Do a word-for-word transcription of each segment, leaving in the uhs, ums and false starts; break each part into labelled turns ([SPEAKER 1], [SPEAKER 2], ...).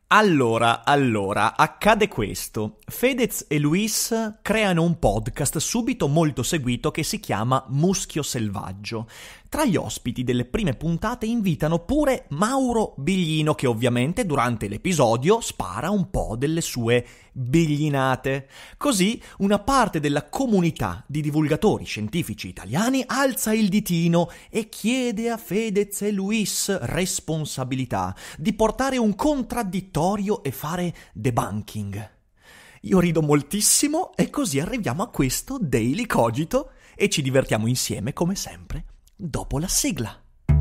[SPEAKER 1] Allora, allora, accade questo. Fedez e Luis creano un podcast subito molto seguito che si chiama Muschio Selvaggio. Tra gli ospiti delle prime puntate invitano pure Mauro Biglino, che ovviamente durante l'episodio spara un po' delle sue biglinate. Così una parte della comunità di divulgatori scientifici italiani alza il ditino e chiede a Fedez e Luis responsabilità di portare un contraddittorio e fare debunking. Io rido moltissimo e così arriviamo a questo Daily Cogito e ci divertiamo insieme come sempre dopo la sigla.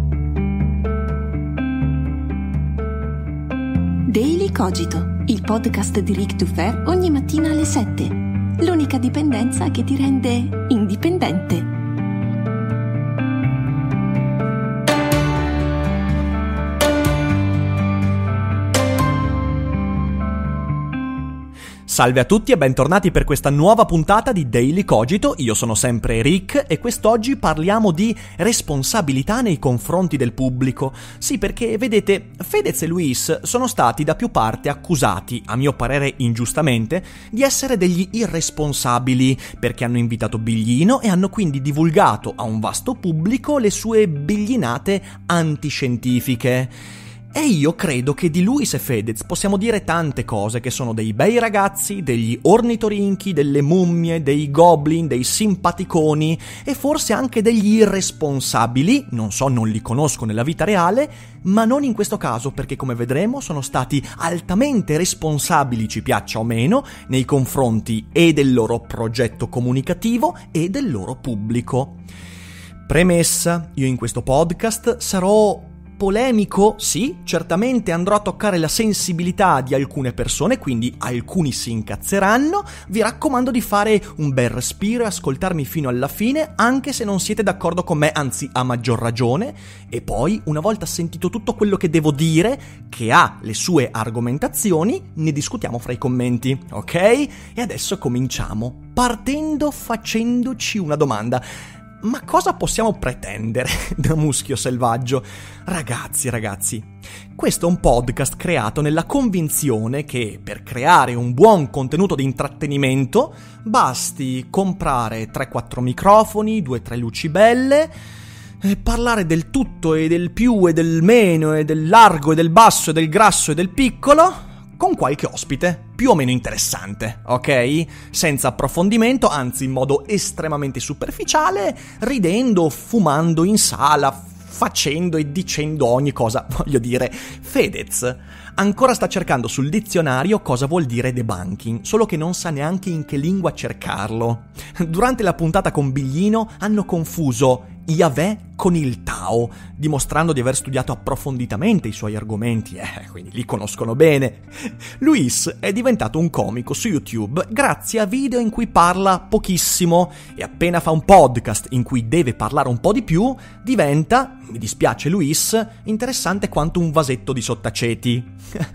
[SPEAKER 2] Daily Cogito, il podcast di Rick Dufer ogni mattina alle sette. L'unica dipendenza che ti rende indipendente.
[SPEAKER 1] Salve a tutti e bentornati per questa nuova puntata di Daily Cogito. Io sono sempre Rick e quest'oggi parliamo di responsabilità nei confronti del pubblico. Sì, perché vedete, Fedez e Luis sono stati da più parti accusati, a mio parere ingiustamente, di essere degli irresponsabili, perché hanno invitato Biglino e hanno quindi divulgato a un vasto pubblico le sue biglinate antiscientifiche. E io credo che di Luis e Fedez possiamo dire tante cose, che sono dei bei ragazzi, degli ornitorinchi, delle mummie, dei goblin, dei simpaticoni e forse anche degli irresponsabili, non so, non li conosco nella vita reale, ma non in questo caso perché come vedremo sono stati altamente responsabili, ci piaccia o meno, nei confronti e del loro progetto comunicativo e del loro pubblico. Premessa, io in questo podcast sarò polemico, sì, certamente andrò a toccare la sensibilità di alcune persone, quindi alcuni si incazzeranno. Vi raccomando di fare un bel respiro e ascoltarmi fino alla fine, anche se non siete d'accordo con me, anzi a maggior ragione. E poi, una volta sentito tutto quello che devo dire, che ha le sue argomentazioni, ne discutiamo fra i commenti, ok? E adesso cominciamo, partendo facendoci una domanda. Ma cosa possiamo pretendere da Muschio Selvaggio? Ragazzi, ragazzi, questo è un podcast creato nella convinzione che per creare un buon contenuto di intrattenimento basti comprare tre quattro microfoni, due tre luci belle, e parlare del tutto e del più e del meno e del largo e del basso e del grasso e del piccolo con qualche ospite più o meno interessante, ok? Senza approfondimento, anzi in modo estremamente superficiale, ridendo, fumando in sala, facendo e dicendo ogni cosa. Voglio dire, Fedez ancora sta cercando sul dizionario cosa vuol dire debunking, solo che non sa neanche in che lingua cercarlo. Durante la puntata con Biglino hanno confuso Yahweh con il Tao, dimostrando di aver studiato approfonditamente i suoi argomenti, eh, quindi li conoscono bene. Luis è diventato un comico su YouTube grazie a video in cui parla pochissimo e appena fa un podcast in cui deve parlare un po' di più, diventa, mi dispiace Luis, interessante quanto un vasetto di sottaceti.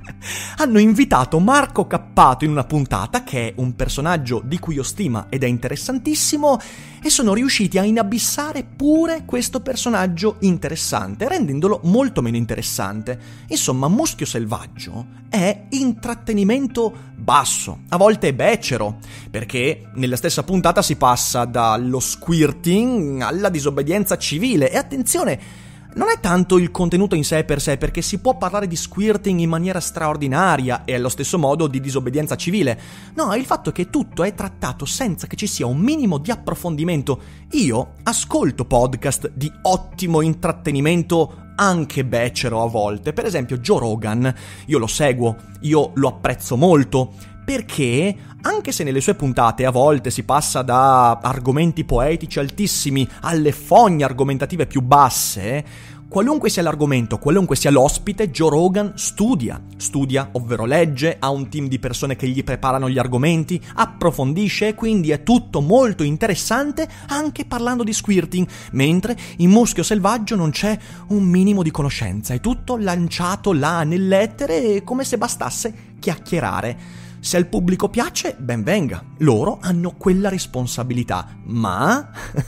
[SPEAKER 1] Hanno invitato Marco Cappato in una puntata, che è un personaggio di cui ho stima ed è interessantissimo, e sono riusciti a inabissare pure questo personaggio interessante, rendendolo molto meno interessante. Insomma, Muschio Selvaggio è intrattenimento basso, a volte è becero, perché nella stessa puntata si passa dallo squirting alla disobbedienza civile. E attenzione, non è tanto il contenuto in sé per sé, perché si può parlare di squirting in maniera straordinaria e allo stesso modo di disobbedienza civile. No, è il fatto che tutto è trattato senza che ci sia un minimo di approfondimento. Io ascolto podcast di ottimo intrattenimento, anche becero a volte. Per esempio Joe Rogan, io lo seguo, io lo apprezzo molto, perché anche se nelle sue puntate a volte si passa da argomenti poetici altissimi alle fogne argomentative più basse, qualunque sia l'argomento, qualunque sia l'ospite, Joe Rogan studia, studia, ovvero legge, ha un team di persone che gli preparano gli argomenti, approfondisce e quindi è tutto molto interessante anche parlando di squirting, mentre in Muschio Selvaggio non c'è un minimo di conoscenza, è tutto lanciato là nell'etere come se bastasse chiacchierare. Se al pubblico piace, ben venga, loro hanno quella responsabilità, ma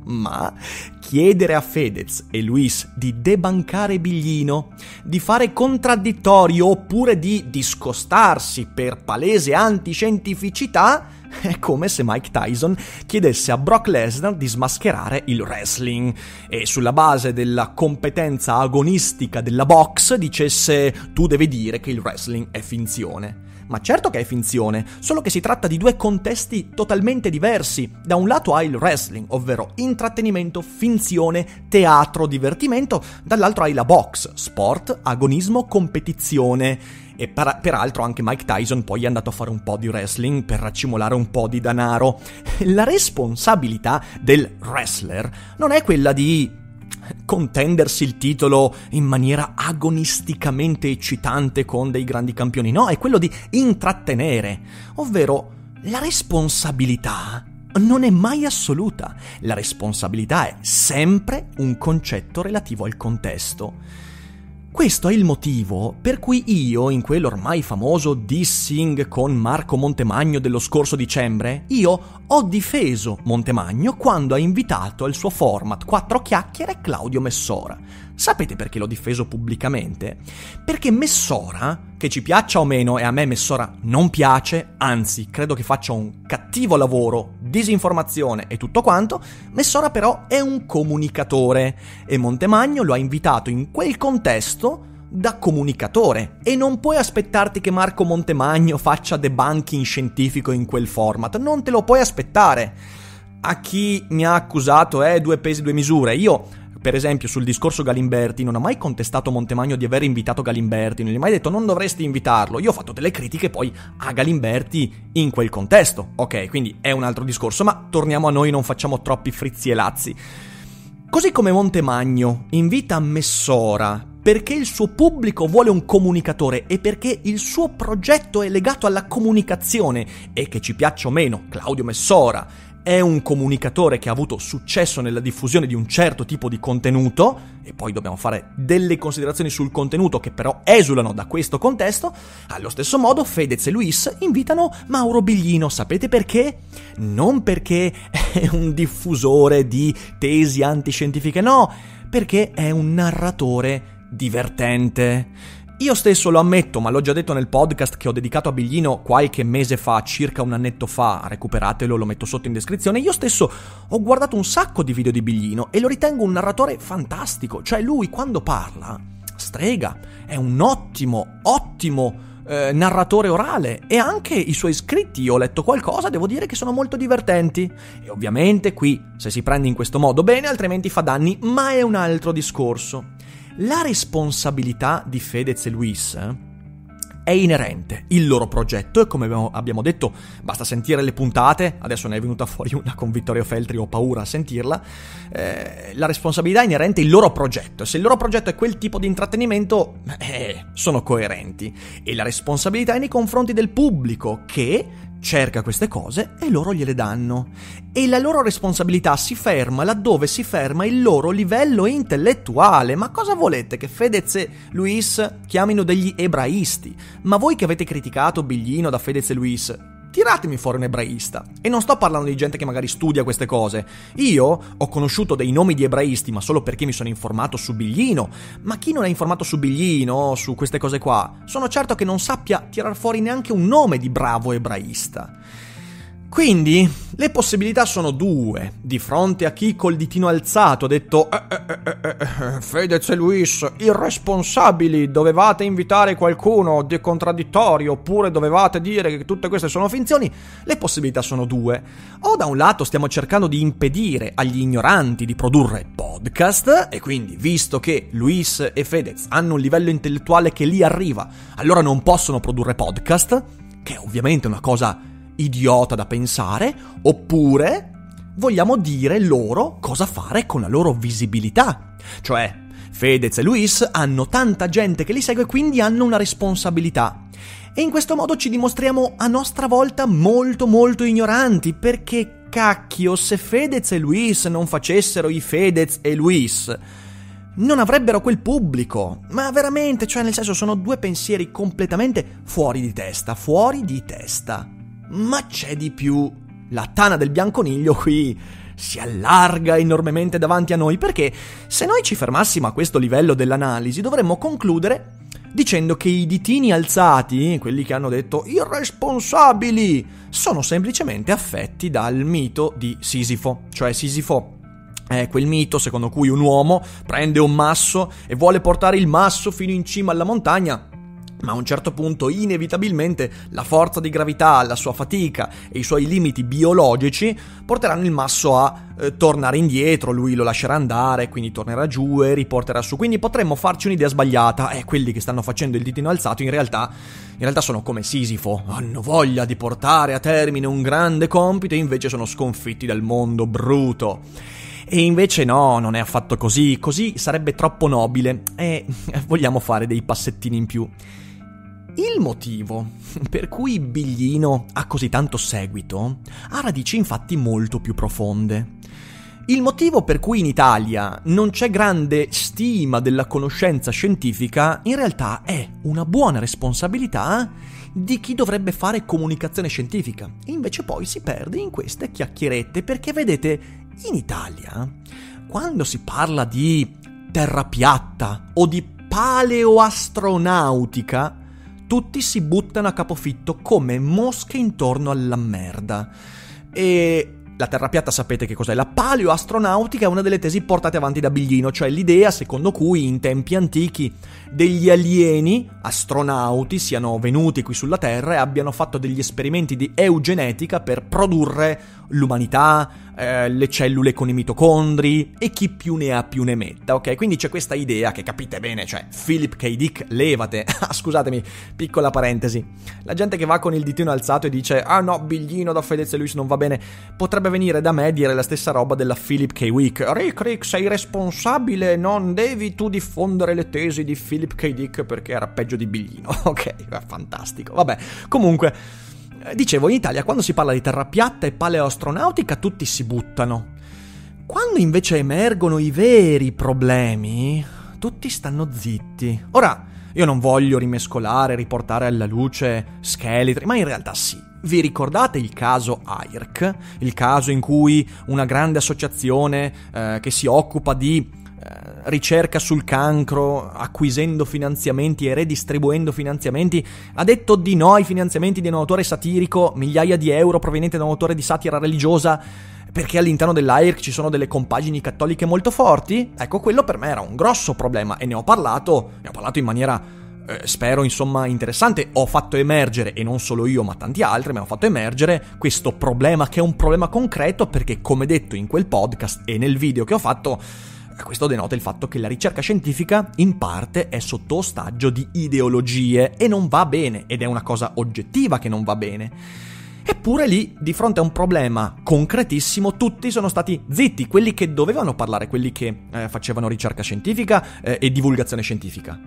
[SPEAKER 1] Ma chiedere a Fedez e Luis di debancare Biglino, di fare contraddittorio oppure di discostarsi per palese antiscientificità è come se Mike Tyson chiedesse a Brock Lesnar di smascherare il wrestling e sulla base della competenza agonistica della box dicesse tu devi dire che il wrestling è finzione. Ma certo che è finzione, solo che si tratta di due contesti totalmente diversi. Da un lato hai il wrestling, ovvero intrattenimento, finzione, teatro, divertimento, dall'altro hai la box, sport, agonismo, competizione. E per, peraltro anche Mike Tyson poi è andato a fare un po' di wrestling per raccimolare un po' di denaro. La responsabilità del wrestler non è quella di contendersi il titolo in maniera agonisticamente eccitante con dei grandi campioni, no, è quello di intrattenere, ovvero la responsabilità non è mai assoluta, la responsabilità è sempre un concetto relativo al contesto. Questo è il motivo per cui io, in quell'ormai famoso dissing con Marco Montemagno dello scorso dicembre, io ho difeso Montemagno quando ha invitato al suo format Quattro Chiacchiere Claudio Messora. Sapete perché l'ho difeso pubblicamente? Perché Messora, che ci piaccia o meno, e a me Messora non piace, anzi credo che faccia un cattivo lavoro, disinformazione e tutto quanto, Messora però è un comunicatore e Montemagno lo ha invitato in quel contesto da comunicatore e non puoi aspettarti che Marco Montemagno faccia debunking scientifico in quel format, non te lo puoi aspettare. A chi mi ha accusato è eh, due pesi due misure, io per esempio sul discorso Galimberti non ho mai contestato Montemagno di aver invitato Galimberti, non gli ho mai detto non dovresti invitarlo, io ho fatto delle critiche poi a Galimberti in quel contesto, ok, quindi è un altro discorso, ma torniamo a noi, non facciamo troppi frizzi e lazzi. Così come Montemagno invita Messora perché il suo pubblico vuole un comunicatore e perché il suo progetto è legato alla comunicazione e che ci piaccia o meno, Claudio Messora è un comunicatore che ha avuto successo nella diffusione di un certo tipo di contenuto, e poi dobbiamo fare delle considerazioni sul contenuto che però esulano da questo contesto, allo stesso modo Fedez e Luis invitano Mauro Biglino. Sapete perché? Non perché è un diffusore di tesi antiscientifiche, no, perché è un narratore divertente. Io stesso lo ammetto, ma l'ho già detto nel podcast che ho dedicato a Biglino qualche mese fa, circa un annetto fa, recuperatelo, lo metto sotto in descrizione. Io stesso ho guardato un sacco di video di Biglino e lo ritengo un narratore fantastico, cioè lui quando parla, strega, è un ottimo, ottimo eh, narratore orale e anche i suoi scritti, io ho letto qualcosa, devo dire che sono molto divertenti. E ovviamente qui, se si prende in questo modo bene, altrimenti fa danni, ma è un altro discorso. La responsabilità di Fedez e Luis è inerente, il loro progetto, e come abbiamo detto basta sentire le puntate, adesso ne è venuta fuori una con Vittorio Feltri, ho paura a sentirla, eh, la responsabilità è inerente il loro progetto, e se il loro progetto è quel tipo di intrattenimento, eh, sono coerenti, e la responsabilità è nei confronti del pubblico che cerca queste cose e loro gliele danno. E la loro responsabilità si ferma laddove si ferma il loro livello intellettuale. Ma cosa volete che Fedez e Luis chiamino degli ebraisti? Ma voi che avete criticato Biglino da Fedez e Luis, tiratemi fuori un ebraista. E non sto parlando di gente che magari studia queste cose. Io ho conosciuto dei nomi di ebraisti, ma solo perché mi sono informato su Biglino. Ma chi non è informato su Biglino, su queste cose qua, sono certo che non sappia tirar fuori neanche un nome di bravo ebraista. Quindi, le possibilità sono due. Di fronte a chi col ditino alzato ha detto eh, eh, eh, eh, Fedez e Luis, irresponsabili, dovevate invitare qualcuno di contraddittorio oppure dovevate dire che tutte queste sono finzioni, le possibilità sono due. O da un lato stiamo cercando di impedire agli ignoranti di produrre podcast e quindi, visto che Luis e Fedez hanno un livello intellettuale che lì arriva, allora non possono produrre podcast, che è ovviamente una cosa idiota da pensare, oppure vogliamo dire loro cosa fare con la loro visibilità. Cioè, Fedez e Luis hanno tanta gente che li segue, quindi hanno una responsabilità. E in questo modo ci dimostriamo a nostra volta molto molto ignoranti, perché cacchio, se Fedez e Luis non facessero i Fedez e Luis, non avrebbero quel pubblico. Ma veramente, cioè nel senso, sono due pensieri completamente fuori di testa, fuori di testa. Ma c'è di più. La tana del bianconiglio qui si allarga enormemente davanti a noi, perché se noi ci fermassimo a questo livello dell'analisi dovremmo concludere dicendo che i ditini alzati, quelli che hanno detto irresponsabili, sono semplicemente affetti dal mito di Sisifo. Cioè Sisifo è quel mito secondo cui un uomo prende un masso e vuole portare il masso fino in cima alla montagna, ma a un certo punto inevitabilmente la forza di gravità, la sua fatica e i suoi limiti biologici porteranno il masso a eh, tornare indietro, lui lo lascerà andare, quindi tornerà giù e riporterà su. Quindi potremmo farci un'idea sbagliata, e eh, quelli che stanno facendo il ditino alzato in realtà, in realtà sono come Sisifo, hanno voglia di portare a termine un grande compito e invece sono sconfitti dal mondo bruto. E invece no, non è affatto così, così sarebbe troppo nobile e vogliamo fare dei passettini in più. Il motivo per cui Biglino ha così tanto seguito ha radici infatti molto più profonde. Il motivo per cui in Italia non c'è grande stima della conoscenza scientifica in realtà è una buona responsabilità di chi dovrebbe fare comunicazione scientifica. E invece poi si perde in queste chiacchierette, perché vedete, in Italia, quando si parla di terra piatta o di paleoastronautica, tutti si buttano a capofitto come mosche intorno alla merda. E la terra piatta sapete che cos'è? La paleoastronautica è una delle tesi portate avanti da Biglino, cioè l'idea secondo cui in tempi antichi degli alieni astronauti siano venuti qui sulla Terra e abbiano fatto degli esperimenti di eugenetica per produrre l'umanità, eh, le cellule con i mitocondri e chi più ne ha più ne metta, ok? Quindi c'è questa idea che capite bene, cioè Philip K. Dick, levate. Ah, scusatemi, piccola parentesi. La gente che va con il ditino alzato e dice ah no, Biglino da Fedez e Luis non va bene, potrebbe venire da me e dire la stessa roba della Philip K. Dick. Rick, Rick, sei responsabile, non devi tu diffondere le tesi di Philip K. Dick perché era peggio di Biglino. Ok, fantastico. Vabbè, comunque dicevo, in Italia quando si parla di terra piatta e paleoastronautica tutti si buttano. Quando invece emergono i veri problemi, tutti stanno zitti. Ora, io non voglio rimescolare, riportare alla luce scheletri, ma in realtà sì. Vi ricordate il caso A I R C? Il caso in cui una grande associazione eh, che si occupa di ricerca sul cancro, acquisendo finanziamenti e redistribuendo finanziamenti, ha detto di no ai finanziamenti di un autore satirico, migliaia di euro provenienti da un autore di satira religiosa, perché all'interno dell'A I R C ci sono delle compagini cattoliche molto forti? Ecco, quello per me era un grosso problema e ne ho parlato, ne ho parlato in maniera, eh, spero insomma, interessante. Ho fatto emergere, e non solo io ma tanti altri, mi hanno fatto emergere questo problema, che è un problema concreto, perché come detto in quel podcast e nel video che ho fatto, questo denota il fatto che la ricerca scientifica in parte è sotto ostaggio di ideologie e non va bene, ed è una cosa oggettiva che non va bene. Eppure lì, di fronte a un problema concretissimo, tutti sono stati zitti, quelli che dovevano parlare, quelli che eh, facevano ricerca scientifica eh, e divulgazione scientifica.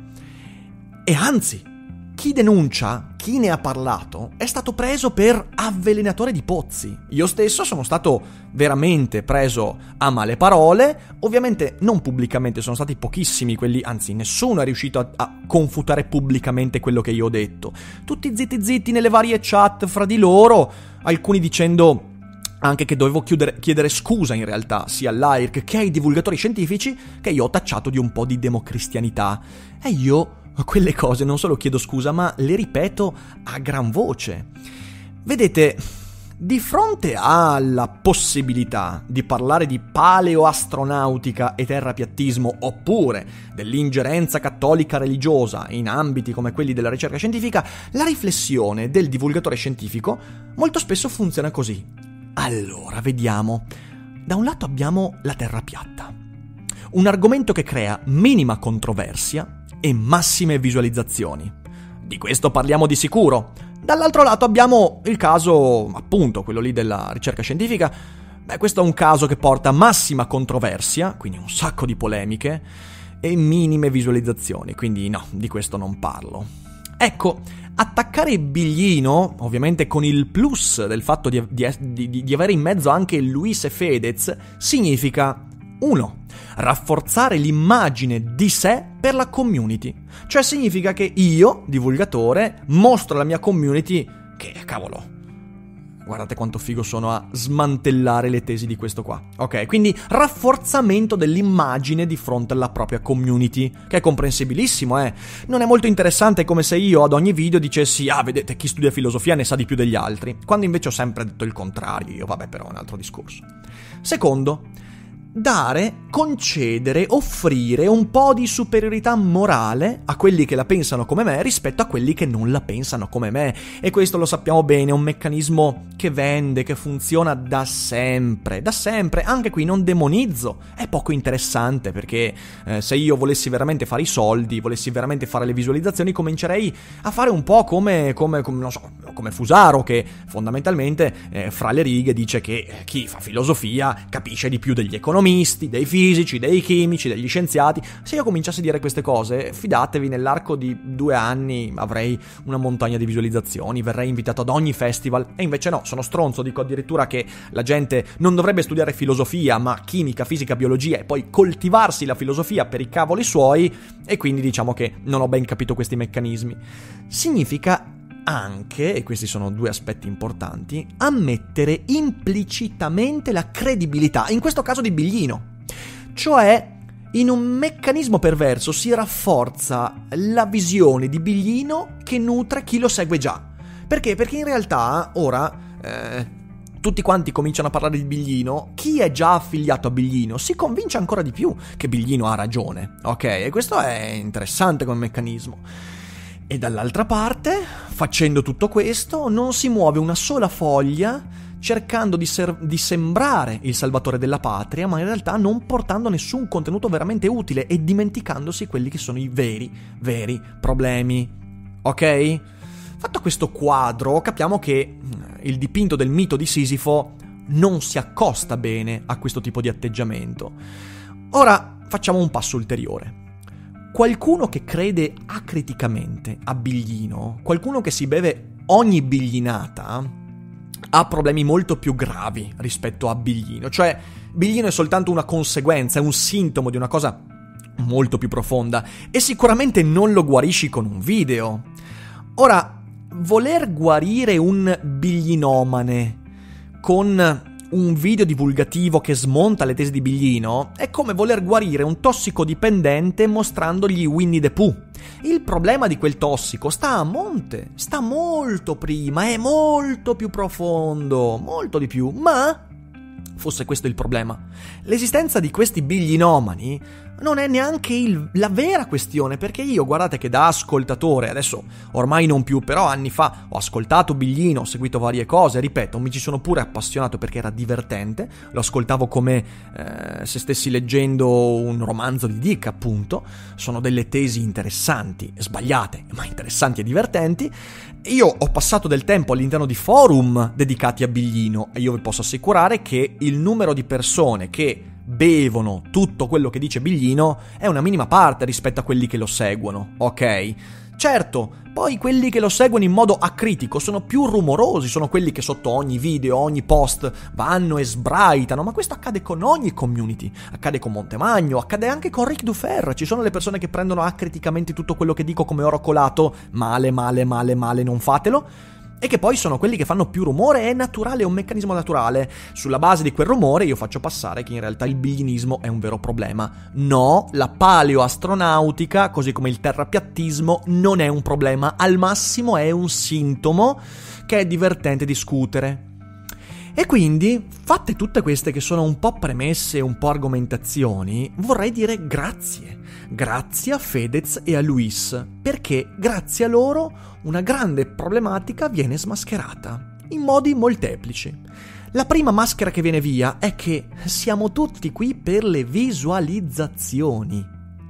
[SPEAKER 1] E anzi, chi denuncia, chi ne ha parlato, è stato preso per avvelenatore di pozzi. Io stesso sono stato veramente preso a male parole, ovviamente non pubblicamente, sono stati pochissimi quelli, anzi nessuno è riuscito a, a confutare pubblicamente quello che io ho detto. Tutti zitti zitti nelle varie chat fra di loro, alcuni dicendo anche che dovevo chiudere, chiedere scusa in realtà sia all'A I R C che ai divulgatori scientifici, che io ho tacciato di un po' di democristianità. E io quelle cose non solo chiedo scusa, ma le ripeto a gran voce. Vedete, di fronte alla possibilità di parlare di paleoastronautica e terrapiattismo, oppure dell'ingerenza cattolica religiosa in ambiti come quelli della ricerca scientifica, la riflessione del divulgatore scientifico molto spesso funziona così. Allora, vediamo. Da un lato abbiamo la terra piatta, un argomento che crea minima controversia e massime visualizzazioni. Di questo parliamo di sicuro. Dall'altro lato abbiamo il caso, appunto, quello lì della ricerca scientifica. Beh, questo è un caso che porta massima controversia, quindi un sacco di polemiche, e minime visualizzazioni, quindi no, di questo non parlo. Ecco, attaccare Biglino, ovviamente con il plus del fatto di, di, di, di avere in mezzo anche Luis e Fedez, significa uno. Rafforzare l'immagine di sé per la community. Cioè significa che io, divulgatore, mostro alla mia community che, cavolo, guardate quanto figo sono a smantellare le tesi di questo qua. Ok, quindi rafforzamento dell'immagine di fronte alla propria community, che è comprensibilissimo, eh. Non è molto interessante come se io ad ogni video dicessi ah, vedete, chi studia filosofia ne sa di più degli altri, quando invece ho sempre detto il contrario. Io, vabbè, però è un altro discorso. Secondo, dare, concedere, offrire un po' di superiorità morale a quelli che la pensano come me rispetto a quelli che non la pensano come me. E questo lo sappiamo bene, è un meccanismo che vende, che funziona da sempre, da sempre. Anche qui non demonizzo, è poco interessante, perché eh, se io volessi veramente fare i soldi, volessi veramente fare le visualizzazioni, comincerei a fare un po' come, come, come non so, come Fusaro, che fondamentalmente eh, fra le righe dice che chi fa filosofia capisce di più degli economisti, dei fisici, dei chimici, degli scienziati. Se io cominciassi a dire queste cose, fidatevi, nell'arco di due anni avrei una montagna di visualizzazioni, verrei invitato ad ogni festival. E invece no, sono stronzo, dico addirittura che la gente non dovrebbe studiare filosofia, ma chimica, fisica, biologia, e poi coltivarsi la filosofia per i cavoli suoi, e quindi diciamo che non ho ben capito questi meccanismi. Significa anche, e questi sono due aspetti importanti, ammettere implicitamente la credibilità, in questo caso di Biglino. Cioè, in un meccanismo perverso si rafforza la visione di Biglino che nutre chi lo segue già. Perché? Perché in realtà ora eh, tutti quanti cominciano a parlare di Biglino, chi è già affiliato a Biglino si convince ancora di più che Biglino ha ragione, ok? E questo è interessante come meccanismo. E dall'altra parte, facendo tutto questo, non si muove una sola foglia cercando di, ser- di sembrare il salvatore della patria, ma in realtà non portando nessun contenuto veramente utile e dimenticandosi quelli che sono i veri, veri problemi. Ok? Fatto questo quadro, capiamo che il dipinto del mito di Sisifo non si accosta bene a questo tipo di atteggiamento. Ora facciamo un passo ulteriore. Qualcuno che crede acriticamente a Biglino, qualcuno che si beve ogni biglinata, ha problemi molto più gravi rispetto a Biglino. Cioè, Biglino è soltanto una conseguenza, è un sintomo di una cosa molto più profonda, e sicuramente non lo guarisci con un video. Ora, voler guarire un biglinomane con un video divulgativo che smonta le tesi di Biglino è come voler guarire un tossicodipendente mostrandogli Winnie the Pooh. Il problema di quel tossico sta a monte, sta molto prima, è molto più profondo, molto di più, ma fosse questo il problema, l'esistenza di questi biglinomani non è neanche il, la vera questione, perché io, guardate che da ascoltatore, adesso ormai non più, però anni fa ho ascoltato Biglino, ho seguito varie cose, ripeto, mi ci sono pure appassionato perché era divertente, lo ascoltavo come eh, se stessi leggendo un romanzo di Dick, appunto. Sono delle tesi interessanti, sbagliate, ma interessanti e divertenti. Io ho passato del tempo all'interno di forum dedicati a Biglino e io vi posso assicurare che il numero di persone che bevono tutto quello che dice Biglino è una minima parte rispetto a quelli che lo seguono, ok? Certo, poi quelli che lo seguono in modo acritico sono più rumorosi, sono quelli che sotto ogni video, ogni post vanno e sbraitano, ma questo accade con ogni community, accade con Montemagno, accade anche con Ric Dufer. Ci sono le persone che prendono acriticamente tutto quello che dico come oro colato, male, male, male, male, non fatelo. E che poi sono quelli che fanno più rumore, è naturale, è un meccanismo naturale. Sulla base di quel rumore io faccio passare che in realtà il biglinismo è un vero problema. No, la paleoastronautica, così come il terrapiattismo, non è un problema, al massimo è un sintomo che è divertente discutere. E quindi, fatte tutte queste che sono un po' premesse, un po' argomentazioni, vorrei dire grazie. Grazie a Fedez e a Luis, perché grazie a loro una grande problematica viene smascherata, in modi molteplici. La prima maschera che viene via è che siamo tutti qui per le visualizzazioni.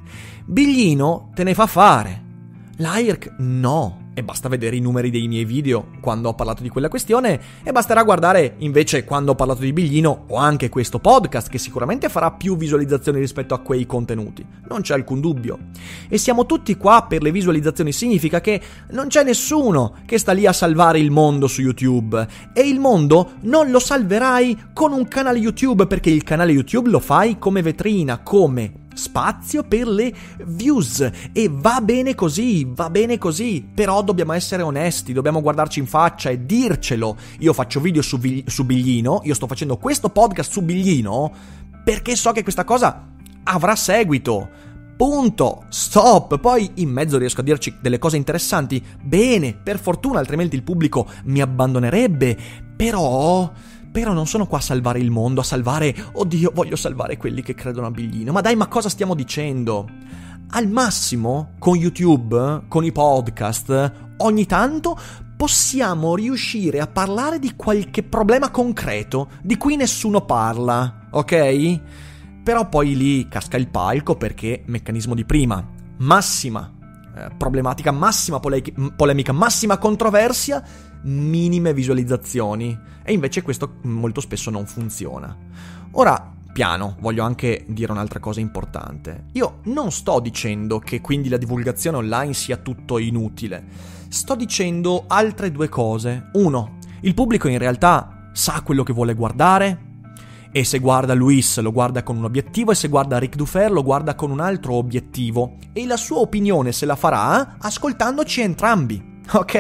[SPEAKER 1] Biglino te ne fa fare, l'A I R C no. E basta vedere i numeri dei miei video quando ho parlato di quella questione, e basterà guardare invece quando ho parlato di Biglino o anche questo podcast, che sicuramente farà più visualizzazioni rispetto a quei contenuti, non c'è alcun dubbio. E siamo tutti qua per le visualizzazioni, significa che non c'è nessuno che sta lì a salvare il mondo su YouTube, e il mondo non lo salverai con un canale YouTube, perché il canale YouTube lo fai come vetrina, come spazio per le views e va bene così, va bene così, però dobbiamo essere onesti, dobbiamo guardarci in faccia e dircelo. Io faccio video su, su Biglino, io sto facendo questo podcast su Biglino perché so che questa cosa avrà seguito. Punto, stop. Poi in mezzo riesco a dirci delle cose interessanti, bene, per fortuna, altrimenti il pubblico mi abbandonerebbe, però... Però non sono qua a salvare il mondo, a salvare... Oddio, voglio salvare quelli che credono a Biglino. Ma dai, ma cosa stiamo dicendo? Al massimo, con YouTube, con i podcast, ogni tanto possiamo riuscire a parlare di qualche problema concreto di cui nessuno parla, ok? Però poi lì casca il palco perché meccanismo di prima, massima eh, problematica, massima pole- polemica, massima controversia, minime visualizzazioni. E invece questo molto spesso non funziona. Ora, piano, voglio anche dire un'altra cosa importante. Io non sto dicendo che quindi la divulgazione online sia tutto inutile. Sto dicendo altre due cose. Uno, il pubblico in realtà sa quello che vuole guardare, e se guarda Luis lo guarda con un obiettivo, e se guarda Ric Dufer lo guarda con un altro obiettivo, e la sua opinione se la farà ascoltandoci entrambi. Ok?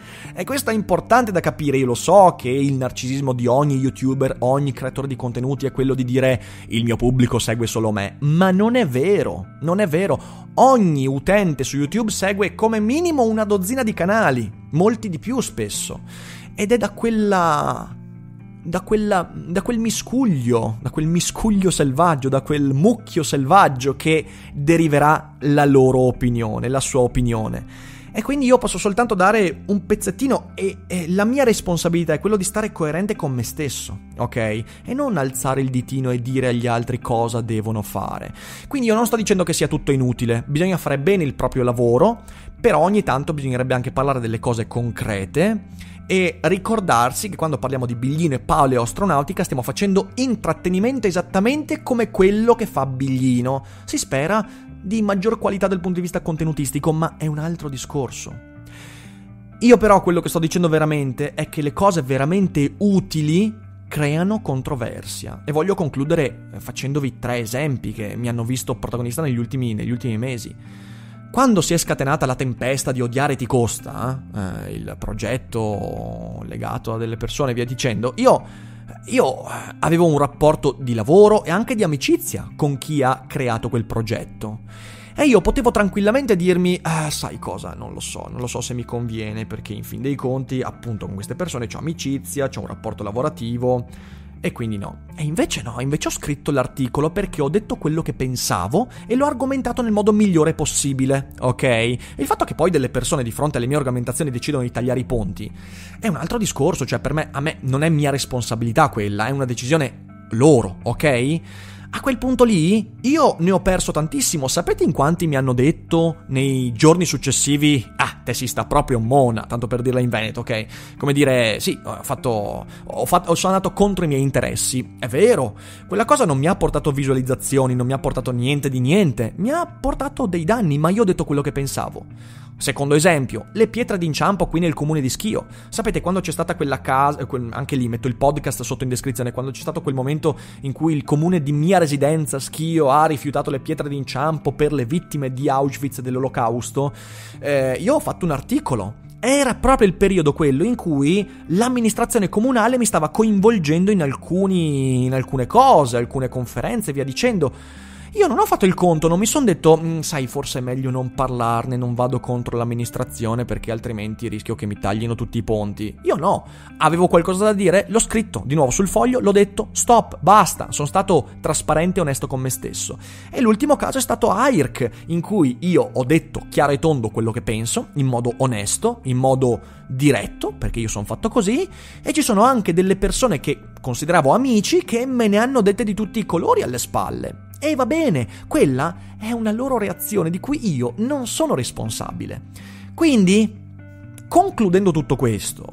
[SPEAKER 1] E questo è importante da capire. Io lo so che il narcisismo di ogni youtuber, ogni creatore di contenuti è quello di dire il mio pubblico segue solo me, ma non è vero, non è vero. Ogni utente su YouTube segue come minimo una dozzina di canali, molti di più spesso, ed è da quella... da quella... da quel miscuglio, da quel miscuglio selvaggio, da quel mucchio selvaggio che deriverà la loro opinione, la sua opinione. E quindi io posso soltanto dare un pezzettino e, e la mia responsabilità è quello di stare coerente con me stesso, ok? E non alzare il ditino e dire agli altri cosa devono fare. Quindi io non sto dicendo che sia tutto inutile, bisogna fare bene il proprio lavoro, però ogni tanto bisognerebbe anche parlare delle cose concrete e ricordarsi che quando parliamo di Biglino e paleoastronautica stiamo facendo intrattenimento esattamente come quello che fa Biglino. Si spera di maggior qualità dal punto di vista contenutistico, ma è un altro discorso. Io però quello che sto dicendo veramente è che le cose veramente utili creano controversia. E voglio concludere facendovi tre esempi che mi hanno visto protagonista negli ultimi, negli ultimi mesi. Quando si è scatenata la tempesta di Odiare ti costa, eh, il progetto legato a delle persone e via dicendo, io... Io avevo un rapporto di lavoro e anche di amicizia con chi ha creato quel progetto. E io potevo tranquillamente dirmi, ah, sai cosa, non lo so, non lo so se mi conviene, perché in fin dei conti, appunto, con queste persone c'ho amicizia, c'ho un rapporto lavorativo, e quindi no. E invece no, invece ho scritto l'articolo perché ho detto quello che pensavo e l'ho argomentato nel modo migliore possibile, ok? E il fatto che poi delle persone di fronte alle mie argomentazioni decidono di tagliare i ponti è un altro discorso, cioè per me, a me non è mia responsabilità quella, è una decisione loro, ok? A quel punto lì io ne ho perso tantissimo. Sapete in quanti mi hanno detto nei giorni successivi ah, te si sta proprio mona, tanto per dirla in veneto, ok? Come dire, sì, ho fatto ho fatto sono andato contro i miei interessi. È vero, quella cosa non mi ha portato visualizzazioni, non mi ha portato niente di niente, mi ha portato dei danni, ma io ho detto quello che pensavo. Secondo esempio, le pietre d'inciampo qui nel comune di Schio. Sapete quando c'è stata quella casa, anche lì metto il podcast sotto in descrizione, quando c'è stato quel momento in cui il comune di mia residenza, Schio, ha rifiutato le pietre d'inciampo per le vittime di Auschwitz e dell'Olocausto, eh, io ho fatto un articolo. Era proprio il periodo quello in cui l'amministrazione comunale mi stava coinvolgendo in alcuni, in alcune cose, alcune conferenze e via dicendo. Io non ho fatto il conto, non mi sono detto, sai, forse è meglio non parlarne, non vado contro l'amministrazione perché altrimenti rischio che mi taglino tutti i ponti. Io no, avevo qualcosa da dire, l'ho scritto di nuovo sul foglio, l'ho detto, stop, basta, sono stato trasparente e onesto con me stesso. E l'ultimo caso è stato A I R C, in cui io ho detto chiaro e tondo quello che penso, in modo onesto, in modo diretto, perché io sono fatto così, e ci sono anche delle persone che consideravo amici che me ne hanno dette di tutti i colori alle spalle. E va bene, quella è una loro reazione di cui io non sono responsabile. Quindi, concludendo tutto questo,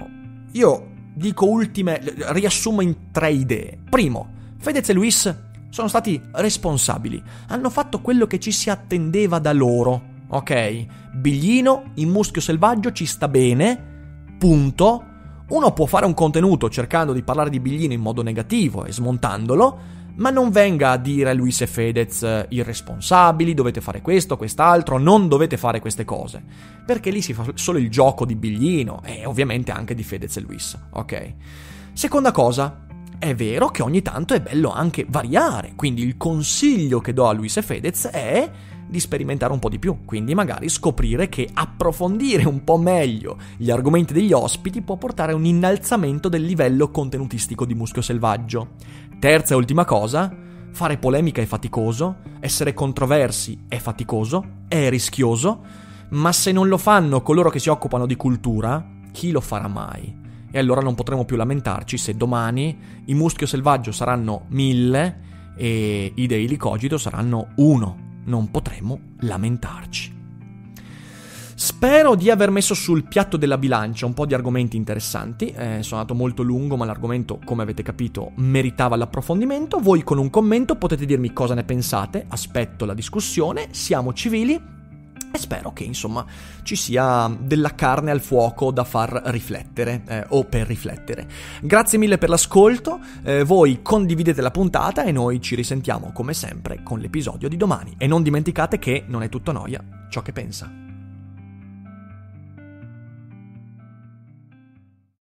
[SPEAKER 1] io dico ultime, riassumo in tre idee. Primo, Fedez e Luis sono stati responsabili, hanno fatto quello che ci si attendeva da loro, ok? Biglino, in muschio selvaggio ci sta bene, punto. Uno può fare un contenuto cercando di parlare di Biglino in modo negativo e smontandolo, Ma non venga a dire a Luis e Fedez irresponsabili, dovete fare questo, quest'altro, non dovete fare queste cose, perché lì si fa solo il gioco di Biglino e ovviamente anche di Fedez e Luis, ok? Seconda cosa, è vero che ogni tanto è bello anche variare, quindi il consiglio che do a Luis e Fedez è di sperimentare un po' di più, quindi magari scoprire che approfondire un po' meglio gli argomenti degli ospiti può portare a un innalzamento del livello contenutistico di Muschio Selvaggio. Terza e ultima cosa, fare polemica è faticoso, essere controversi è faticoso, è rischioso, ma se non lo fanno coloro che si occupano di cultura, chi lo farà mai? E allora non potremo più lamentarci se domani i Muschio Selvaggio saranno mille e i Daily Cogito saranno uno. Non potremo lamentarci. Spero di aver messo sul piatto della bilancia un po' di argomenti interessanti. Eh, sono andato molto lungo, ma l'argomento, come avete capito, meritava l'approfondimento. Voi con un commento potete dirmi cosa ne pensate. Aspetto la discussione, siamo civili e spero che, insomma, ci sia della carne al fuoco da far riflettere, eh, o per riflettere. Grazie mille per l'ascolto, eh, voi condividete la puntata e noi ci risentiamo come sempre con l'episodio di domani. E non dimenticate che non è tutto noia ciò che pensa.